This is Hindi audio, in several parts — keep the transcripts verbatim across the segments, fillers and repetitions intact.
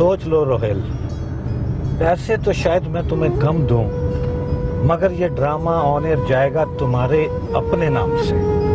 सोच लो रोहेल, पैसे तो शायद मैं तुम्हें कम दूं, मगर ये ड्रामा ऑन एयर जाएगा तुम्हारे अपने नाम से,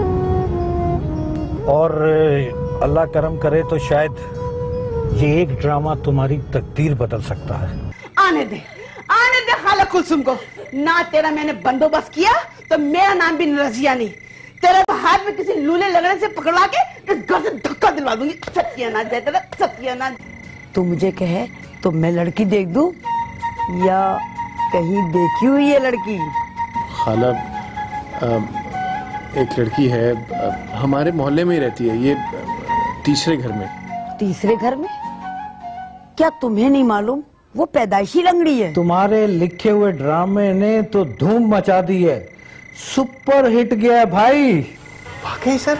और अल्लाह करम करे तो शायद ये एक ड्रामा तुम्हारी तकदीर बदल सकता है। आने दे, आने दे खाला कुलसुम को। ना तेरा मैंने बंदोबस्त किया तो मेरा नाम भी रजिया नहीं। तेरे हाथ में किसी लूले लगने से पकड़ा के इस घर से धक्का दिलवा दूंगी। सत्यानाश है तेरा, सत्यानाश। तू मुझे कहे तो मैं लड़की देख दूं या कहीं देखी हुई है लड़की? खाला, एक लड़की है, हमारे मोहल्ले में ही रहती है, ये तीसरे घर में। तीसरे घर में? क्या तुम्हें नहीं मालूम वो पैदाइशी लंगड़ी है? तुम्हारे लिखे हुए ड्रामे ने तो धूम मचा दी है, सुपर हिट गया है भाई। वाकई सर?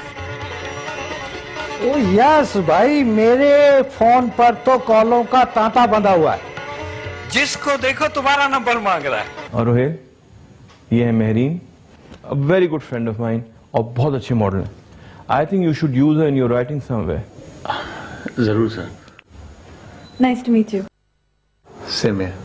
ओ यस भाई, मेरे फोन पर तो कॉलों का तांता बंधा हुआ है, जिसको देखो तुम्हारा नंबर मांग रहा है। और रोहेल, ये है Mehreen, a very good friend of mine, और बहुत अच्छी मॉडल है। I think you should use her in your writing somewhere. जरूर sir. Nice to meet you. Same है।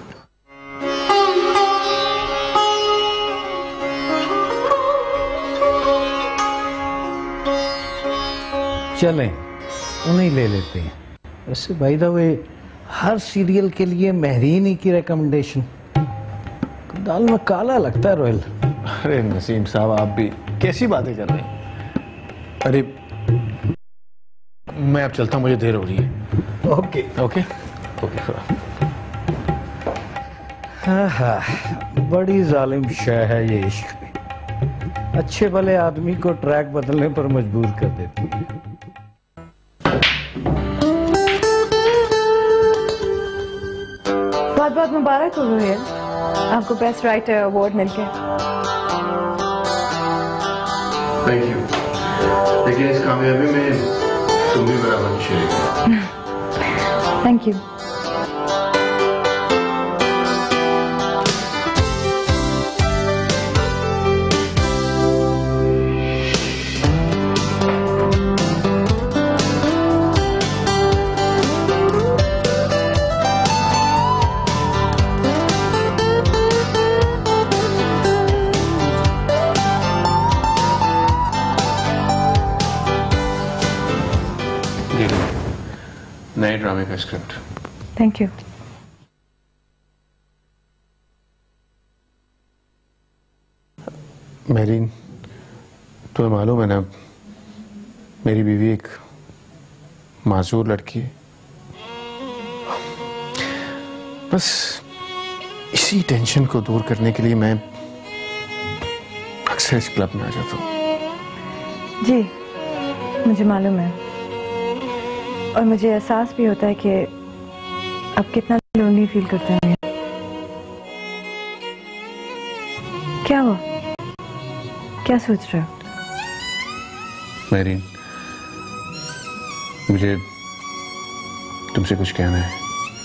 चलें, उन्हें ले लेते हैं। वैसे भाई द वे, हर सीरियल के लिए महरीन ही की रिकमेंडेशन, दाल में काला लगता है रोहेल। अरे नसीम साहब, आप भी कैसी बातें कर रहे हैं? अरे मैं अब चलता हूं, मुझे देर हो रही है। Okay okay okay. हाँ हाँ, बड़ी जालिम शय है ये इश्क भी, अच्छे भले आदमी को ट्रैक बदलने पर मजबूर कर देती है। बहुत बहुत मुबारक हो रोहेल, आपको बेस्ट राइटर अवार्ड मिल गया। Thank you. लेकिन इस कामयाबी में तुम भी बराबर शरीक। Thank you. नए ड्रामे का स्क्रिप्ट। Thank you. महरीन, तुम्हें मालूम है ना, मेरी बीवी एक माजूर लड़की है। बस इसी टेंशन को दूर करने के लिए मैं अक्सर इस क्लब में आ जाता हूँ। जी, मुझे मालूम है, और मुझे एहसास भी होता है कि अब कितना लोनली फील करते हैं। क्या हुआ? क्या सोच रहे हो? महरीन, मुझे तुमसे कुछ कहना है।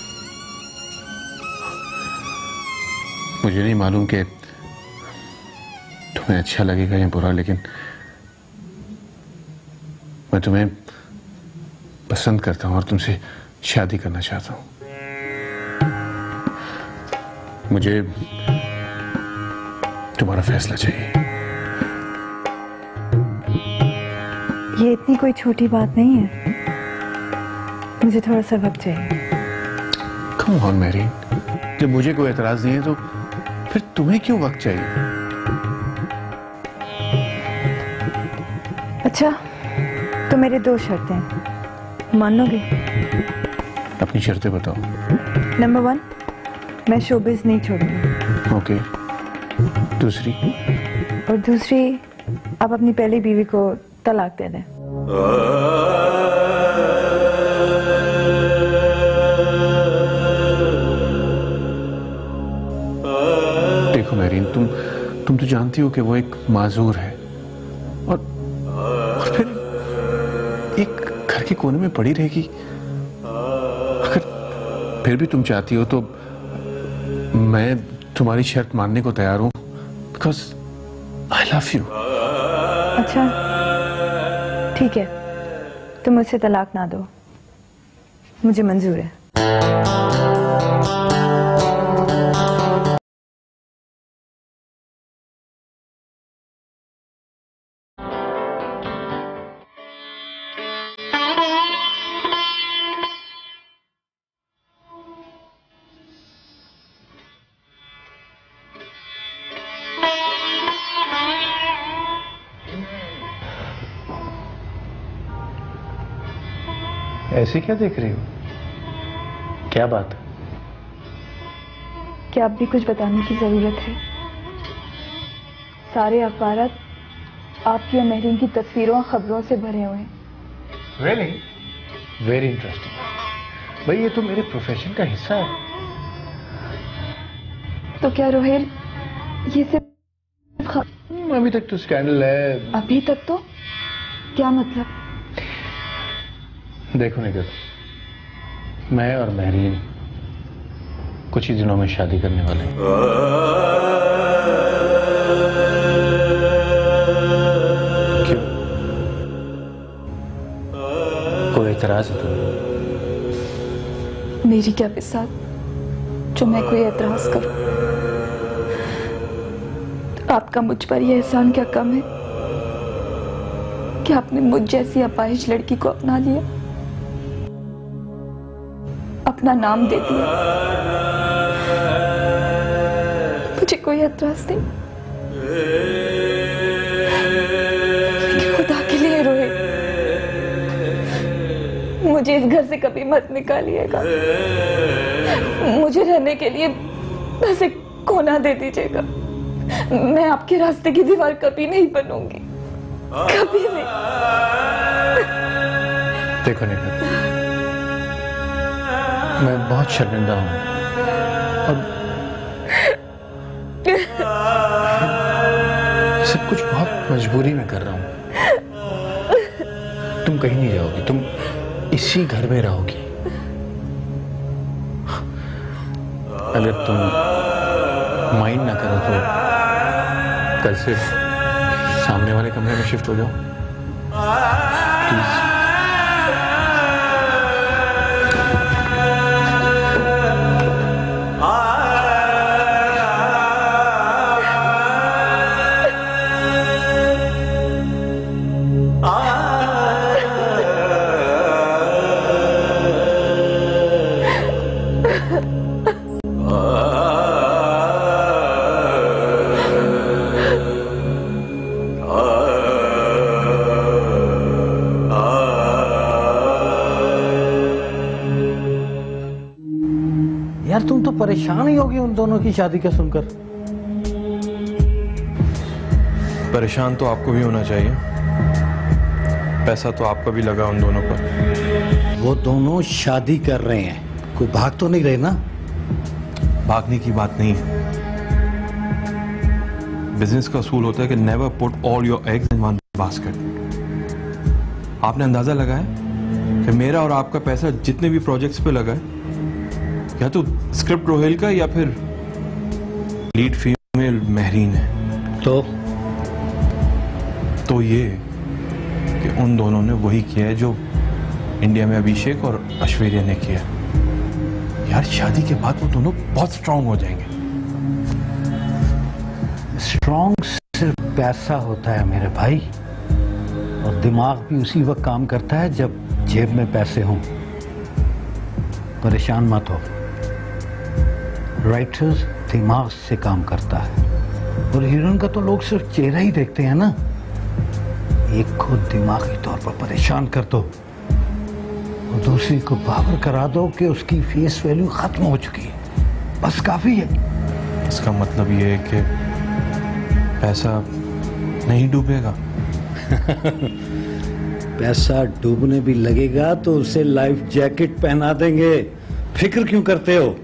मुझे नहीं मालूम कि तुम्हें अच्छा लगेगा या बुरा, लेकिन मैं तुम्हें पसंद करता हूं और तुमसे शादी करना चाहता हूं। मुझे तुम्हारा फैसला चाहिए। ये इतनी कोई छोटी बात नहीं है, मुझे थोड़ा सा वक्त चाहिए। कम ऑन मैरी, जब मुझे कोई एतराज नहीं है तो फिर तुम्हें क्यों वक्त चाहिए? अच्छा, तो मेरे दो शर्तें हैं, मान लोगे? अपनी शर्तें बताओ। नंबर वन, मैं शोबिज़ नहीं छोड़ूंगी। ओके। दूसरी? और दूसरी, आप अपनी पहली बीवी को तलाक दे दें। देखो मैरीन, तुम तुम तो जानती हो कि वो एक माजूर है, और, और फिर एक घर के कोने में पड़ी रहेगी। अगर फिर भी तुम चाहती हो तो मैं तुम्हारी शर्त मानने को तैयार हूं, बिकॉज आई लव यू। अच्छा ठीक है, तुम मुझसे तलाक ना दो, मुझे मंजूर है। ऐसे क्या देख रही हो? क्या बात है? क्या अब भी कुछ बताने की जरूरत है? सारे अखबार आपकी और महरीन की तस्वीरों और खबरों से भरे हुए हैं। Really? Very interesting. भाई ये तो मेरे प्रोफेशन का हिस्सा है। तो क्या रोहेल ये सिर्फ अभी तक तो स्कैंडल है। अभी तक तो क्या मतलब? देखो निकल, मैं और महरीन कुछ ही दिनों में शादी करने वाले हैं। क्यों? कोई एतराज है तुम्हें? मेरी क्या बिसात जो मैं कोई एतराज करूं? आपका मुझ पर यह एहसान क्या कम है कि आपने मुझ जैसी अपाहिज लड़की को अपना लिया, अपना नाम दे दिया। मुझे कोई एतराज नहीं, खुदा के लिए रोए मुझे इस घर से कभी मत निकालिएगा। मुझे रहने के लिए बस एक कोना दे दीजिएगा। मैं आपके रास्ते की दीवार कभी नहीं बनूंगी, कभी नहीं। देखो निकल, मैं बहुत शर्मिंदा हूं और सब कुछ बहुत मजबूरी में कर रहा हूं। तुम कहीं नहीं जाओगी, तुम इसी घर में रहोगी। अगर तुम माइंड ना करो तो कल से सामने वाले कमरे में शिफ्ट हो जाओ प्लीज। यार तुम तो परेशान ही होगी उन दोनों की शादी का सुनकर। परेशान तो आपको भी होना चाहिए, पैसा तो आपका भी लगा उन दोनों पर। वो दोनों शादी कर रहे हैं, कोई भाग तो नहीं रहे ना? भागने की बात नहीं है। बिजनेस का असूल होता है कि never put all your eggs in one basket. आपने अंदाजा लगाया कि मेरा और आपका पैसा जितने भी प्रोजेक्ट्स पे लगा है, या तो स्क्रिप्ट रोहेल का या फिर लीड फीमेल महरीन है। तो तो ये कि उन दोनों ने वही किया है जो इंडिया में अभिषेक और ऐश्वर्या ने किया। यार शादी के बाद वो दोनों बहुत स्ट्रांग हो जाएंगे। स्ट्रांग सिर्फ पैसा होता है मेरे भाई, और दिमाग भी उसी वक्त काम करता है जब जेब में पैसे हों। परेशान मत हो, राइटर्स दिमाग से काम करता है, और हीरोइन का तो लोग सिर्फ चेहरा ही देखते हैं ना। एक को दिमागी तौर पर परेशान कर दो और दूसरी को बावर करा दो कि उसकी फेस वैल्यू खत्म हो चुकी है, बस काफी है। इसका मतलब ये है कि पैसा नहीं डूबेगा। पैसा डूबने भी लगेगा तो उसे लाइफ जैकेट पहना देंगे, फिक्र क्यों करते हो?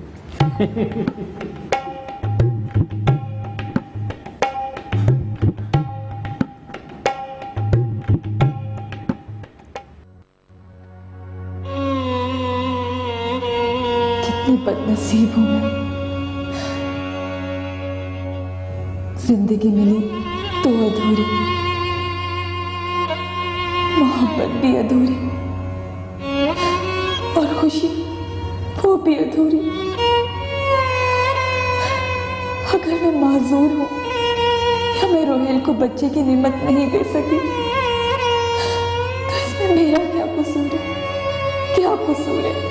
कितनी बदनसीब हूं मैं, जिंदगी मिली तो अधूरी, मोहब्बत भी अधूरी, और खुशी वो भी अधूरी। अगर मैं माजूर हूँ या मैं रोहेल को बच्चे की निमत नहीं दे सकी तो इसमें मेरा क्या कसूर है? क्या कसूर है?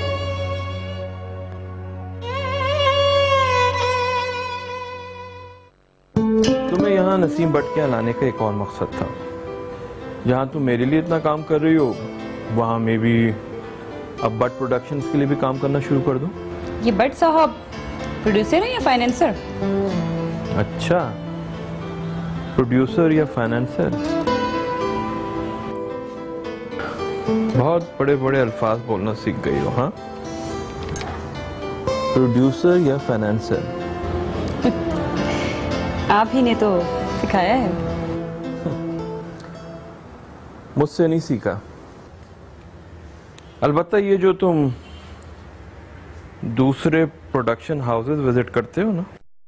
तुम्हें यहाँ नसीम बटकियाँ लाने का एक और मकसद था। जहाँ तुम मेरे लिए इतना काम कर रही हो वहाँ में भी अब बट प्रोडक्शंस के लिए भी काम करना शुरू कर दो। ये बट साहब प्रोड्यूसर है या फाइनेंसर? अच्छा, प्रोड्यूसर या फाइनेंसर। बहुत बड़े बड़े अल्फाज बोलना सीख गई हो। हाँ, प्रोड्यूसर या फाइनेंसर। आप ही ने तो सिखाया है। मुझसे नहीं सीखा। अलबत्ता ये जो तुम दूसरे प्रोडक्शन हाउसेस विजिट करते हो ना,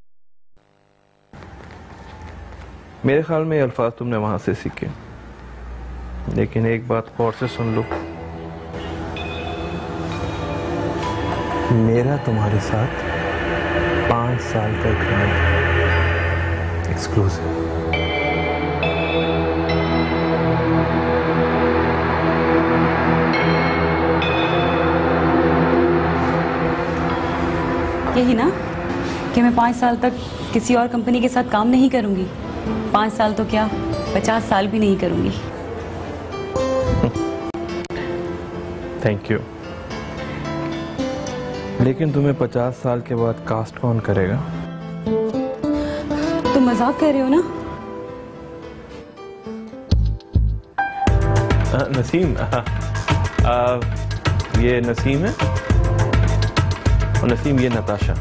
मेरे ख्याल में ये अल्फाज तुमने वहां से सीखे। लेकिन एक बात गौर से सुन लो, मेरा तुम्हारे साथ पांच साल का इकरार है, एक्सक्लूसिव। यही ना कि मैं पाँच साल तक किसी और कंपनी के साथ काम नहीं करूंगी। पाँच साल तो क्या, पचास साल भी नहीं करूंगी। Thank you. लेकिन तुम्हें पचास साल के बाद कास्ट कौन करेगा? तुम मजाक कर रहे हो ना? आ, नसीम। आ, आ, ये नसीम है और नसीम ये नताशा।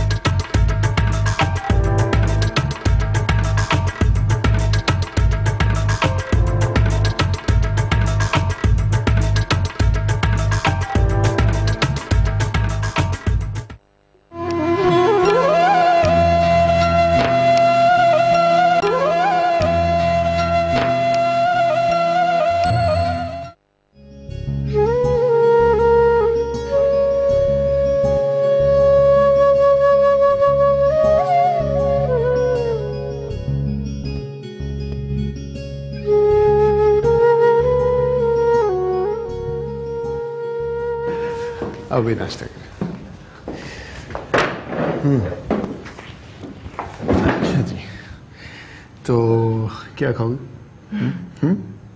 अभी नाश्ता करें। हम्म, अच्छा जी, तो क्या खाओगे? हम्म हम्म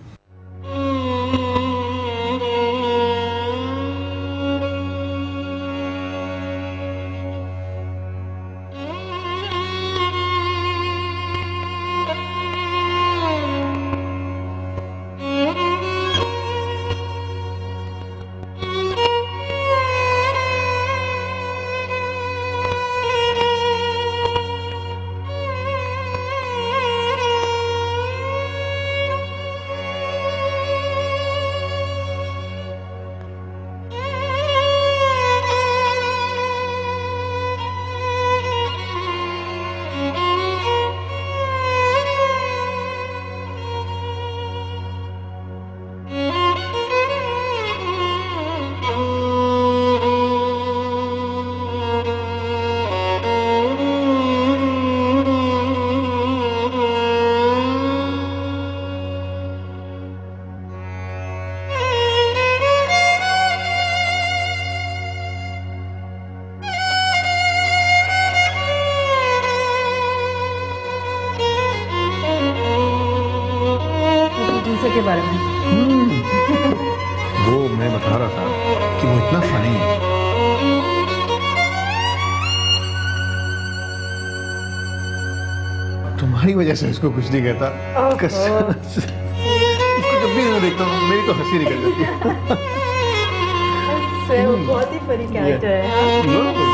के बारे में वो मैं बता रहा था कि वो इतना फनी है। तुम्हारी वजह से इसको कुछ नहीं कहता। कसम से। उसको जब भी मैं देखता हूँ मेरी तो हंसी निकल जाती है। वो बहुत ही फनी कैरेक्टर है।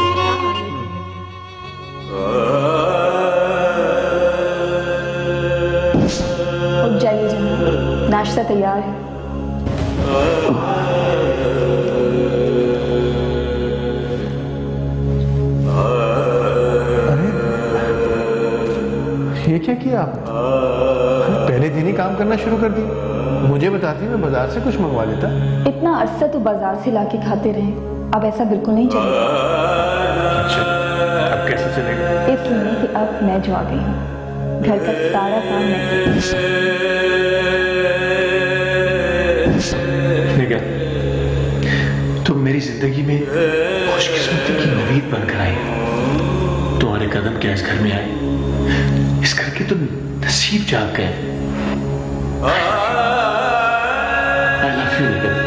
उठ जाइए जनाब, नाश्ता तैयार है। अरे ये क्या किया आप? पहले दिन ही काम करना शुरू कर दिया। मुझे बताती मैं बाजार से कुछ मंगवा लेता। इतना अरसा तो बाजार से लाके खाते रहे, अब ऐसा बिल्कुल नहीं चलेगा। अच्छा, अब कैसे चलेगा? इसलिए कि अब मैं जो आ गई हूँ, घर का सारा काम मैं ठीक है, तुम मेरी जिंदगी में खुशकिस्मती की नवीद बनकर आई। तुम्हारे कदम क्या इस घर में आए, इस घर के तो नसीब जाग गए। I love you Nighat.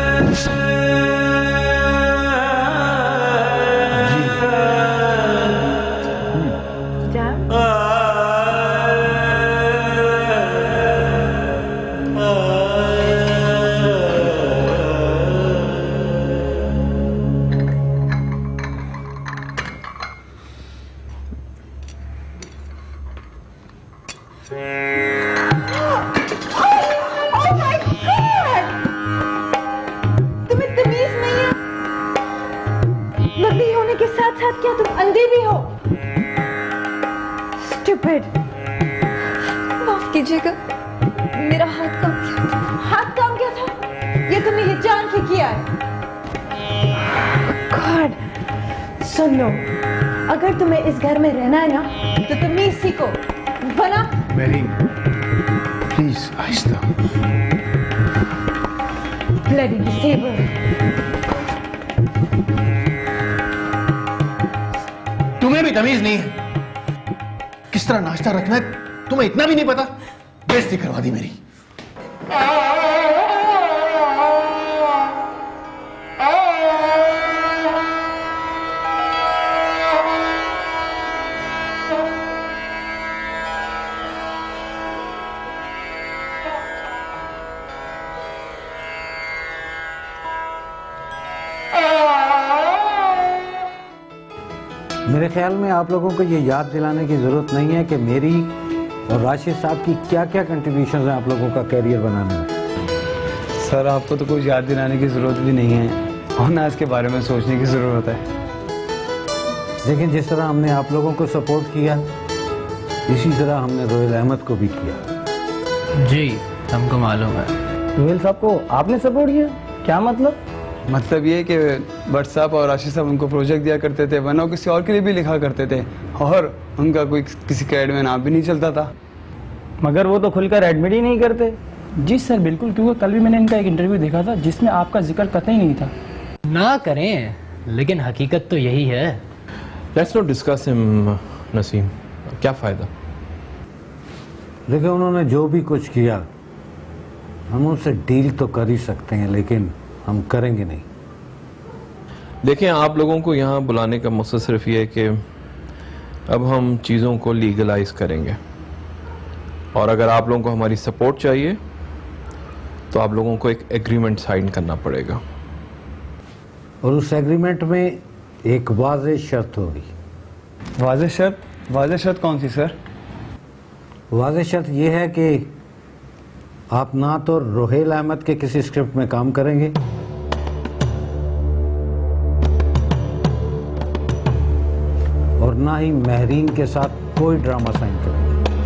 माफ कीजिएगा, मेरा हाथ काम किया। हाथ काम क्या था? ये तुमने ये जान के किया है। गॉड, सुन लो, अगर तुम्हें इस घर में रहना है ना तो तमीज सीखो, वरना। मेरीन, प्लीज आहिस्ता। Bloody disable. तुम्हें भी तमीज नहीं है? किस तरह नाश्ता रखना है तुम्हें इतना भी नहीं पता? बेइज्जती करवा दी मेरी। मेरे ख्याल में आप लोगों को ये याद दिलाने की ज़रूरत नहीं है कि मेरी और राशिद साहब की क्या क्या कंट्रीब्यूशंस हैं आप लोगों का कैरियर बनाने में। सर, आपको तो कुछ याद दिलाने की ज़रूरत भी नहीं है और ना इसके बारे में सोचने की ज़रूरत है। लेकिन जिस तरह हमने आप लोगों को सपोर्ट किया, इसी तरह हमने रोहेल अहमद को भी किया। जी, हमको मालूम है। रोहेल साहब को आपने सपोर्ट किया? क्या मतलब? मतलब ये कि भट्ट साहब और राशिद साहब उनको प्रोजेक्ट दिया करते थे, वरना किसी और के लिए भी लिखा करते थे और उनका कोई किसी का एड में नाम भी नहीं चलता था। मगर वो तो खुलकर एडमिट ही नहीं करते। जी सर, बिल्कुल, क्योंकि कल भी मैंने इनका एक इंटरव्यू देखा था जिसमें आपका जिक्र कतई नहीं था। ना करें, लेकिन हकीकत तो यही है। Let's not discuss him Naseem, क्या फायदा। लेकिन उन्होंने जो भी कुछ किया, हम उनसे डील तो कर ही सकते हैं, लेकिन हम करेंगे नहीं। देखिए, आप लोगों को यहाँ बुलाने का मकसद सिर्फ ये है कि अब हम चीज़ों को लीगलाइज करेंगे और अगर आप लोगों को हमारी सपोर्ट चाहिए तो आप लोगों को एक एग्रीमेंट साइन करना पड़ेगा और उस एग्रीमेंट में एक वाज़ेह शर्त होगी। वाज़ेह शर्त? वाज़ेह शर्त कौन सी सर? वाज़ेह शर्त यह है कि आप ना तो रोहेल अहमद के किसी स्क्रिप्ट में काम करेंगे और ना ही महरीन के साथ कोई ड्रामा साइन करेंगे।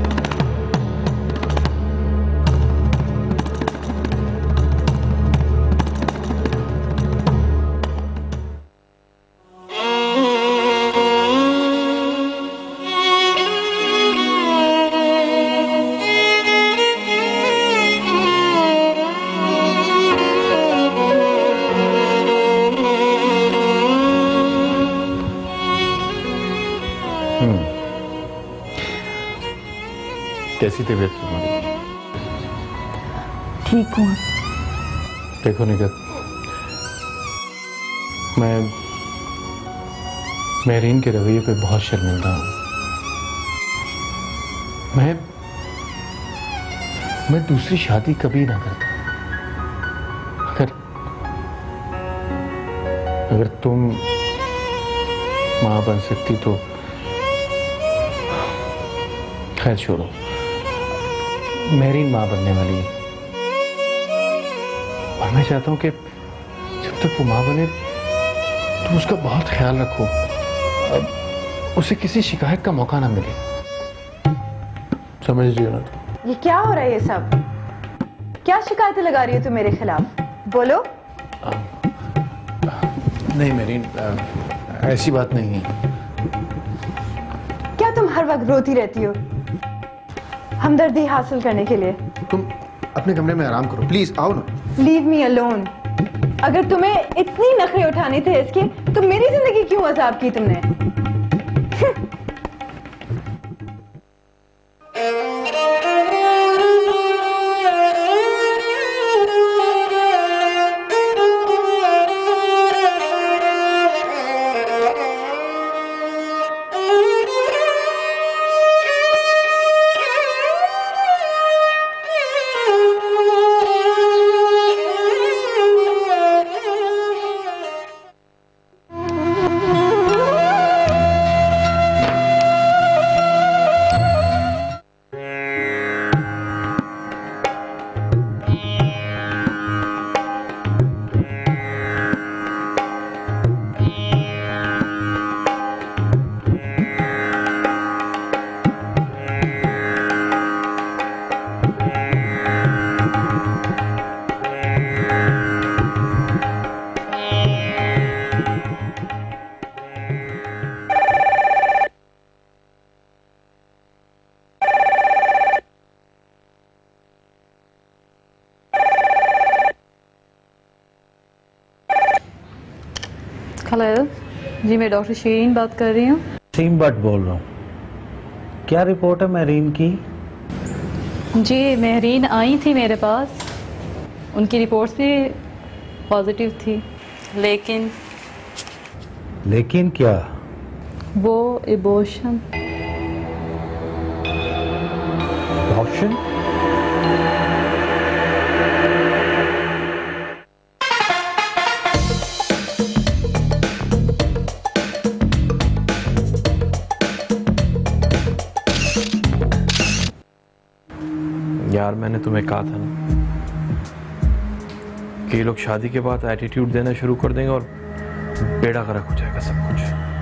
कैसी तबीयत तुम्हारी? ठीक हूँ। देखो निगत, मैं महरीन के रवैये पे बहुत शर्मिंदा हूँ। मैं मैं दूसरी शादी कभी ना करता। अगर अगर तुम मां बन सकती तो खैर छोड़ो, महरीन मां बनने वाली है और मैं चाहता हूं कि जब तक वो मां बने तुम उसका बहुत ख्याल रखो, अब उसे किसी शिकायत का मौका ना मिले। समझ रही हो ना? ये क्या हो रहा है? ये सब क्या शिकायतें लगा रही हो तुम मेरे खिलाफ? बोलो। नहीं मेरीन, ऐसी बात नहीं है। क्या तुम हर वक्त रोती रहती हो हमदर्दी हासिल करने के लिए? तुम अपने कमरे में आराम करो प्लीज, आओ ना। Leave me alone. अगर तुम्हें इतनी नखरे उठाने थे इसके, तो मेरी जिंदगी क्यों अजाब की तुमने? हेलो जी, मैं डॉक्टर शीरीन बात कर रही हूँ। सीम बट बोल रहा हूँ। क्या रिपोर्ट है महरीन की? जी, महरीन आई थी मेरे पास, उनकी रिपोर्ट्स भी पॉजिटिव थी, लेकिन लेकिन क्या? वो एबॉर्शन एबॉर्शन? यार मैंने तुम्हें कहा था ना कि ये लोग शादी के बाद एटीट्यूड देना शुरू कर देंगे और बेड़ा गर्क हो जाएगा सब कुछ।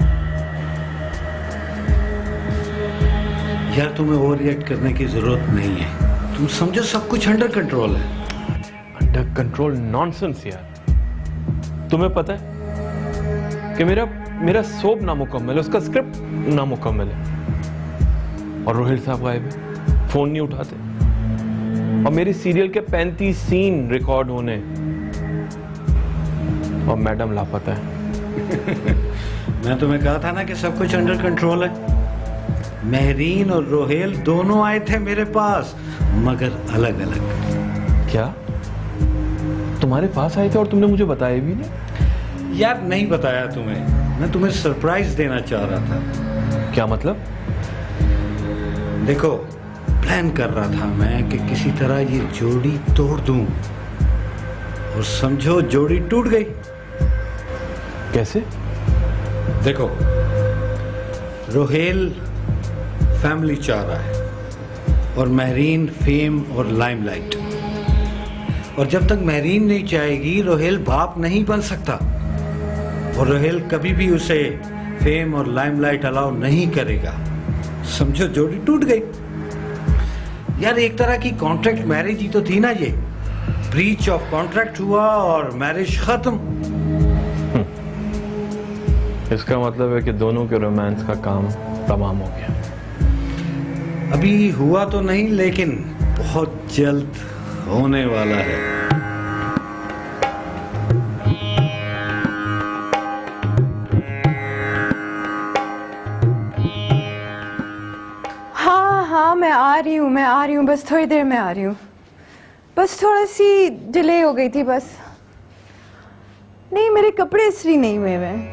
यार तुम्हें ओवर रिएक्ट करने की जरूरत नहीं है, तुम समझो सब कुछ अंडर कंट्रोल है। अंडर कंट्रोल नॉनसेंस यार। तुम्हें पता है कि मेरा मेरा सोप नामुकम्मल है, उसका स्क्रिप्ट नामुकम्मल है, और रोहिल साहब गायब है, फोन नहीं उठाते, और मेरी सीरियल के पैंतीस सीन रिकॉर्ड होने, और मैडम लापता है। मैं तुम्हें कहा था ना कि सब कुछ अंडर कंट्रोल है। महरीन और रोहेल दोनों आए थे मेरे पास, मगर अलग अलग। क्या तुम्हारे पास आए थे और तुमने मुझे बताया भी नहीं? यार नहीं बताया तुम्हें, मैं तुम्हें सरप्राइज देना चाह रहा था। क्या मतलब? देखो, प्लान कर रहा था मैं कि किसी तरह ये जोड़ी तोड़ दूं, और समझो जोड़ी टूट गई। कैसे? देखो, रोहेल फैमिली चाह रहा है और महरीन फेम और लाइमलाइट, और जब तक महरीन नहीं चाहेगी रोहेल बाप नहीं बन सकता, और रोहेल कभी भी उसे फेम और लाइमलाइट अलाउ नहीं करेगा। समझो जोड़ी टूट गई। यार एक तरह की कॉन्ट्रैक्ट मैरिज ही तो थी ना ये। ब्रीच ऑफ कॉन्ट्रैक्ट हुआ और मैरिज खत्म। इसका मतलब है कि दोनों के रोमांस का काम तमाम हो गया। अभी हुआ तो नहीं, लेकिन बहुत जल्द होने वाला है। हाँ हाँ मैं आ रही हूँ, मैं आ रही हूँ, बस थोड़ी देर में आ रही हूँ। बस थोड़ी सी डिले हो गई थी बस। नहीं, मेरे कपड़े इस्त्री नहीं हुए हैं।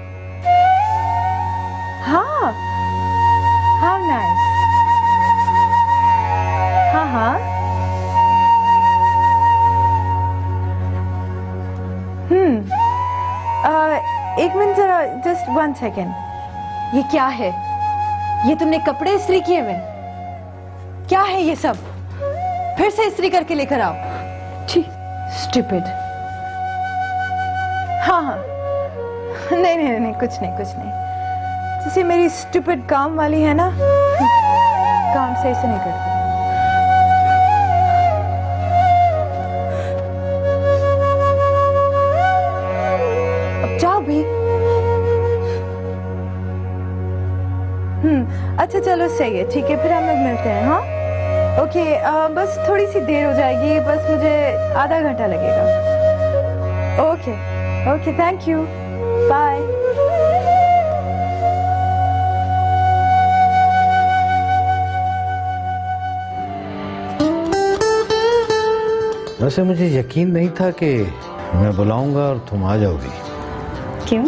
हाँ, हाउ नाइस। हाँ हाँ हम्म एक मिनट जरा, जस्ट वन सेकेंड। ये क्या है? ये तुमने कपड़े इस्त्री किए हुए? क्या है ये सब? फिर से इस्त्री करके लेकर आओ। छी, स्टूपिड। हाँ हाँ नहीं नहीं नहीं, कुछ नहीं कुछ नहीं। जैसे मेरी स्टूपिड काम वाली है ना, काम सही से नहीं करती। अब जाओ भी। चलो सही है, ठीक है, फिर हम लोग मिलते हैं। हाँ ओके, आ, बस थोड़ी सी देर हो जाएगी, बस मुझे आधा घंटा लगेगा। Okay okay, thank you, bye. वैसे मुझे यकीन नहीं था कि मैं बुलाऊंगा और तुम आ जाओगी। क्यों?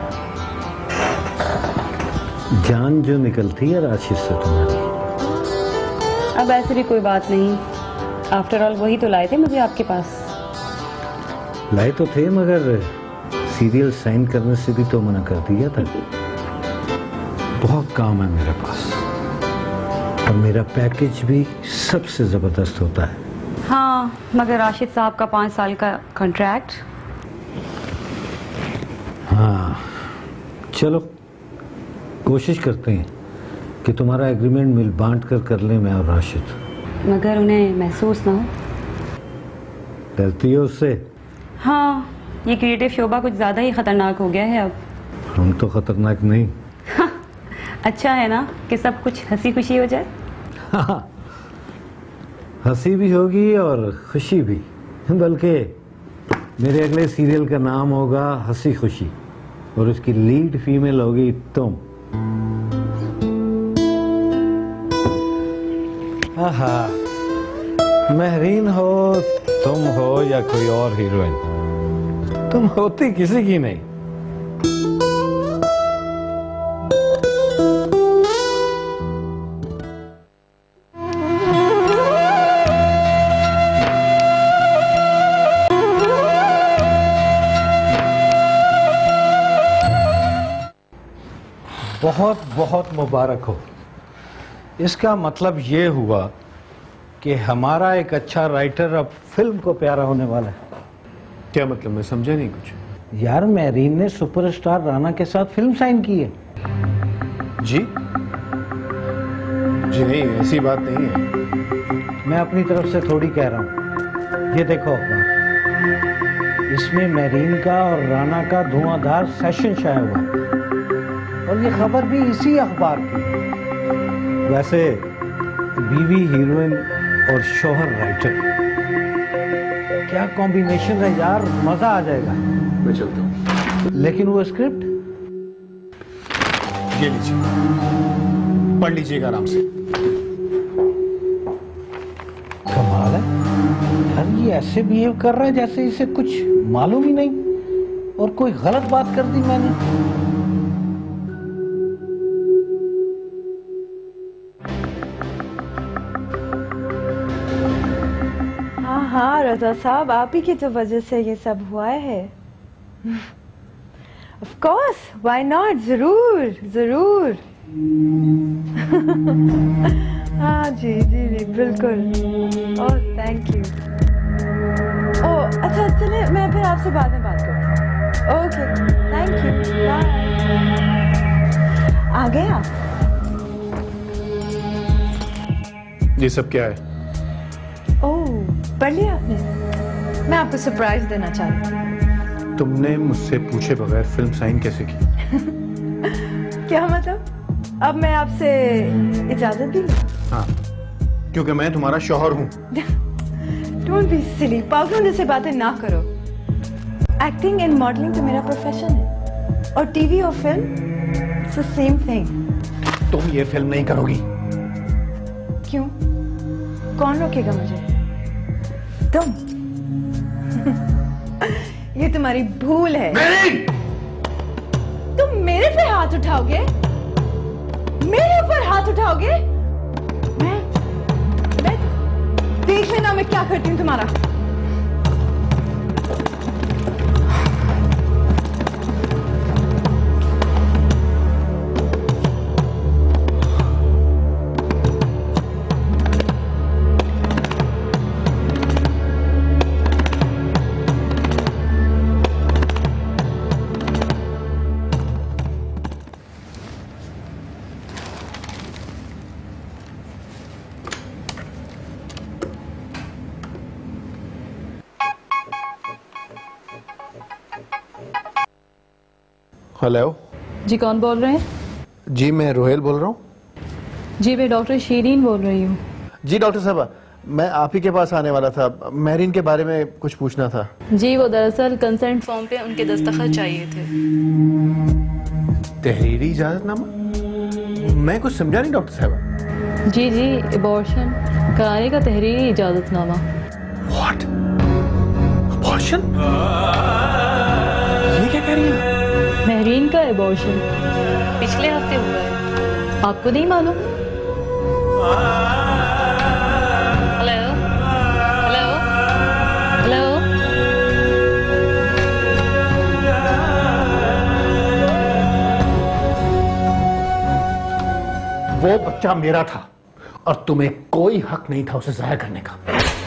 जान जो निकलती है राशिद से तुम्हारी। अब ऐसे भी कोई बात नहीं, आफ्टर ऑल वही तो लाए थे मुझे आपके पास। लाए तो थे, मगर सीरियल साइन करने से भी तो मना कर दिया था। बहुत काम है मेरे पास और मेरा पैकेज भी सबसे जबरदस्त होता है। हाँ, मगर राशिद साहब का पाँच साल का कॉन्ट्रैक्ट। हाँ चलो, कोशिश करते हैं कि तुम्हारा एग्रीमेंट मिल बांट कर कर लें मैं और राशिद। मगर उन्हें महसूस ना हो। डरती हो उससे? हाँ, ये क्रिएटिव शोबा कुछ ज़्यादा ही खतरनाक हो गया है अब। हम तो खतरनाक नहीं। अच्छा है ना कि सब कुछ हंसी खुशी हो जाए। हाँ, हंसी भी होगी और खुशी भी, बल्कि मेरे अगले सीरियल का नाम होगा हंसी खुशी और उसकी लीड फीमेल होगी तुम। आहा, महरीन हो तुम हो या कोई और हीरोइन, तुम होती किसी की नहीं। बहुत बहुत मुबारक हो। इसका मतलब ये हुआ कि हमारा एक अच्छा राइटर अब फिल्म को प्यारा होने वाला है। क्या मतलब? मैं समझा नहीं कुछ। यार, मैरीन ने सुपरस्टार राणा के साथ फिल्म साइन की है। जी जी नहीं, ऐसी बात नहीं है। मैं अपनी तरफ से थोड़ी कह रहा हूँ। ये देखो अखबार, इसमें मैरीन का और राणा का धुआंधार सेशन शाया हुआ है और ये खबर भी इसी अखबार की। वैसे बीवी हीरोइन और शोहर राइटर, क्या कॉम्बिनेशन है यार, मजा आ जाएगा। मैं चलता हूँ। लेकिन वो स्क्रिप्ट ये लीजिए, पढ़ लीजिएगा आराम से। कमाल है यार, ये ऐसे बिहेव कर रहा है जैसे इसे कुछ मालूम ही नहीं और कोई गलत बात कर दी मैंने। हाँ रजा साहब, आप ही की तो वजह से ये सब हुआ है। ऑफ कोर्स, व्हाई नॉट, जरूर जरूर। हाँ जी जी जी बिल्कुल। Oh thank you. ओह अच्छा, चलिए मैं फिर आपसे बाद में बात करती हूँ। Okay thank you, bye. आ गए आप? ये सब क्या है? ओह, पढ़ लिया आपने? मैं आपको सरप्राइज देना चाहती हूँ। तुमने मुझसे पूछे बगैर फिल्म साइन कैसे की? क्या मतलब? अब मैं आपसे इजाजत भी लूं? हाँ, क्योंकि मैं तुम्हारा शौहर हूँ। डोंट बी सिली, पागलों जैसे बातें ना करो। एक्टिंग एंड मॉडलिंग तो मेरा प्रोफेशन है और टीवी और film it's the same thing. तुम ये फिल्म नहीं करोगी। क्यों? कौन रोकेगा मुझे? तुम। ये तुम्हारी भूल है। तुम मेरे पे हाथ उठाओगे? मेरे ऊपर हाथ उठाओगे? मैं मैं देख लेना मैं क्या करती हूँ तुम्हारा। हेलो जी, कौन बोल रहे हैं? जी मैं रोहेल बोल रहा हूँ। जी मैं डॉक्टर शीरीन बोल रही हूँ। जी डॉक्टर साहब, मैं आप ही के पास आने वाला था। महरीन के बारे में कुछ पूछना था। जी वो दरअसल कंसेंट फॉर्म पे उनके दस्तखत चाहिए थे। तहरीरी इजाजतनामा? मैं कुछ समझा नहीं डॉक्टर साहब। जी जी अबॉर्शन कराने का तहरीरी इजाजतनामा। व्हाट? अबॉर्शन? ये क्या कह रही है? महरीन का अबॉर्शन पिछले हफ्ते हुआ है, आपको नहीं मालूम? Hello hello hello. वो बच्चा मेरा था और तुम्हें कोई हक नहीं था उसे जाया करने का।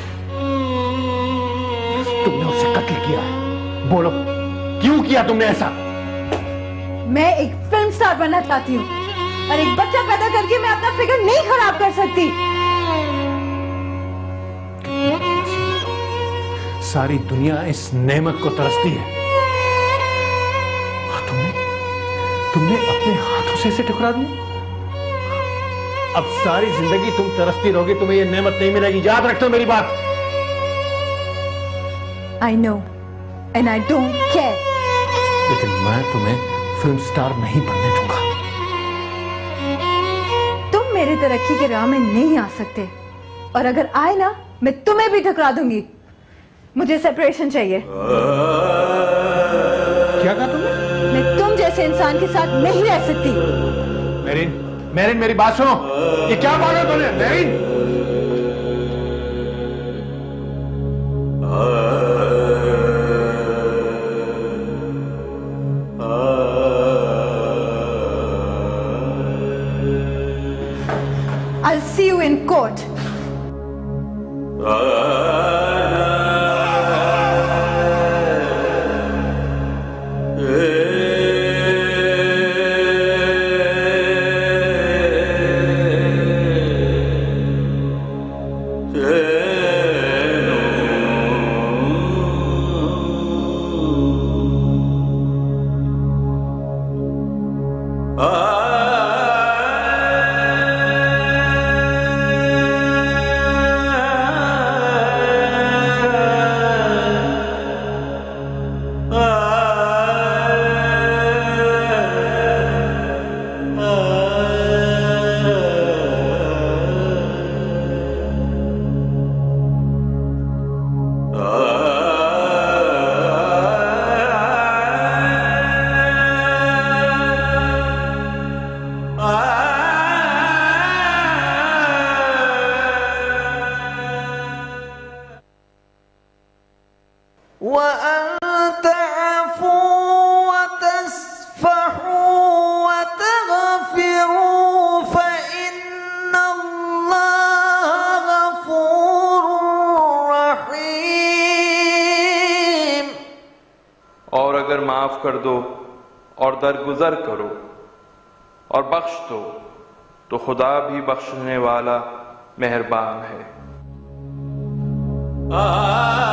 तुमने उसे कत्ल किया है। बोलो क्यों किया तुमने ऐसा? मैं एक फिल्म स्टार बनना चाहती हूँ और एक बच्चा पैदा करके मैं अपना फिगर नहीं खराब कर सकती। सारी दुनिया इस नेमत को तरसती है और तुमने तुमने अपने हाथों से इसे ठुकरा दिया। अब सारी जिंदगी तुम तरसती रहोगी, तुम्हें ये नेमत नहीं मिलेगी। याद रखो मेरी बात। I know and I don't care. लेकिन मैं तुम्हें फिल्म स्टार नहीं बनने दूंगा। तुम मेरी तरक्की के राह में नहीं आ सकते और अगर आए ना मैं तुम्हें भी ठुकरा दूंगी। मुझे सेपरेशन चाहिए। क्या कहा तुमने? मैं तुम जैसे इंसान के साथ नहीं रह सकती। मेरीन, मेरीन मेरी बात सुनो। ये क्या बोल रहे हो तुमने? Mehreen I'll see you in court. कर दो और दरगुजर करो और बख्श दो तो खुदा भी बख्शने वाला मेहरबान है।